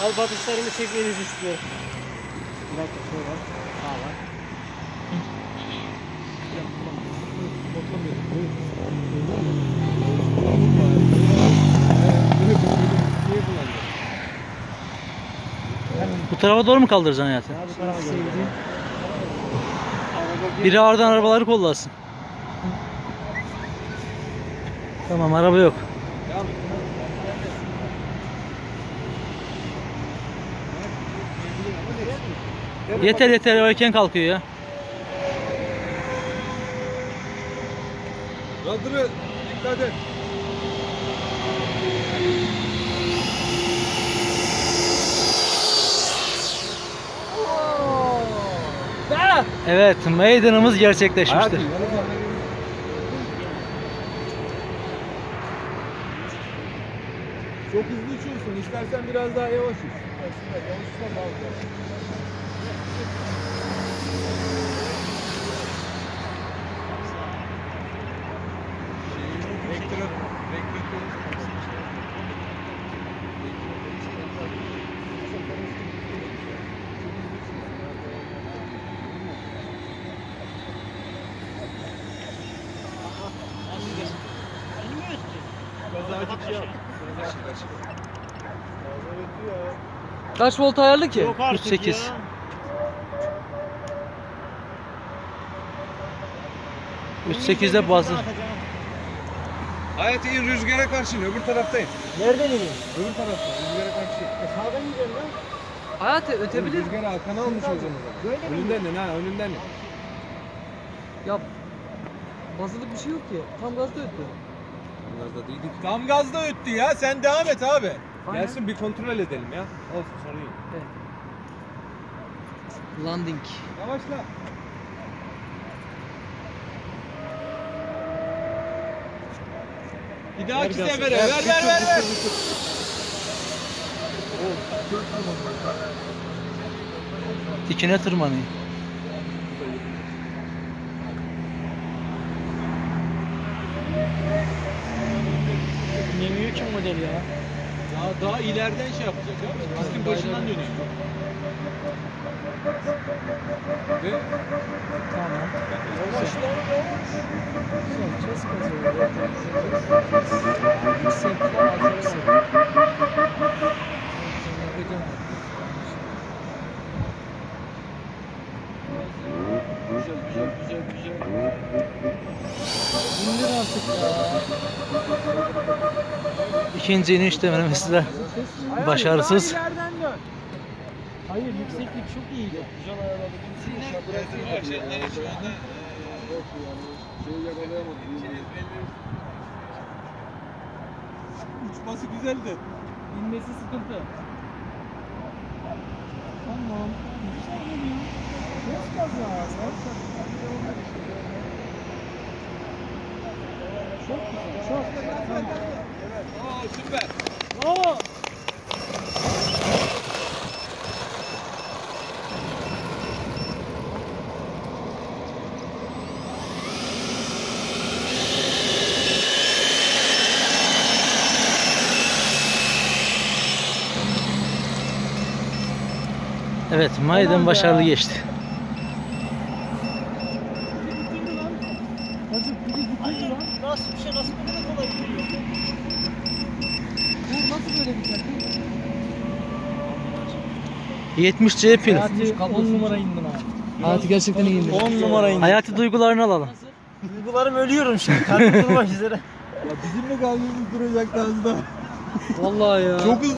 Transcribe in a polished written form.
Al batışlarını çekmenizi istiyorum. Bir dakika şöyle var. Sağ var. Bu tarafa doğru mu kaldıracaksın hayatı? Bu tarafa sevdiğim. Biri aradan arabaları kollasın. Tamam, araba yok. Yeter yeter, o erken kalkıyor ya. Radırı dikkat et. Evet, meydanımız gerçekleşmiştir. Çok hızlı uçuyorsun. İstersen biraz daha yavaş uç. Yavaş uçsan daha güzel. Kaç volt ayarlı ki? Yok artık 3.8. ya. .8'de bazı. Hayat in, rüzgara karşı in. Öbür taraftayım. Nereden ineyim? Öbür tarafta. Rüzgara karşı. Sağdan gidiyorum lan. Hayatı ötebilir. Rüzgara arkana almış o zaman. Böyle mi? Önünden in ha, önünden in. Ya bazılık bir şey yok ki. Tam gazda öttü. Gazda değildik. Tam gazda öttü ya. Sen devam et abi. Aynen. Gelsin bir kontrol edelim ya. Olsun, sorun yok. Landing. Yavaşla. Bir dahaki sefere ver. Dikine tırmanıyor. Dinlemiyor ki model ya. Daha ileriden şey yapacak abi. Pistin başından dönüyor. Ve Tamam. yavaşla. Ses kazıyor. Yüksek ya, yüksek. Güzel. İndir artık ya. İkinci iniş denemesi de başarısız. Hayır, yükseklik çok iyiydi. Güzel ayarladık. Uçması güzeldi. İnmesi sıkıntı. Tamam. Çok gaza. Çok güzel. Çok. Aa, süper. Bravo. Evet, Maydan başarılı geçti. Hayır, nasıl bir şey, nasıl bu kadar kolay gidiyor? Bu nasıl böyle bir şey? 70C pil. Hayati 10 numara indin abi. Hayati gerçekten iyi indi. 10 numara indin. Hayati duygularını alalım. Duygularım, ölüyorum şimdi. Kalbim durmak üzere. Ya bizim mi kalbimiz duracaktı az daha? Vallahi ya. Çok hızlı.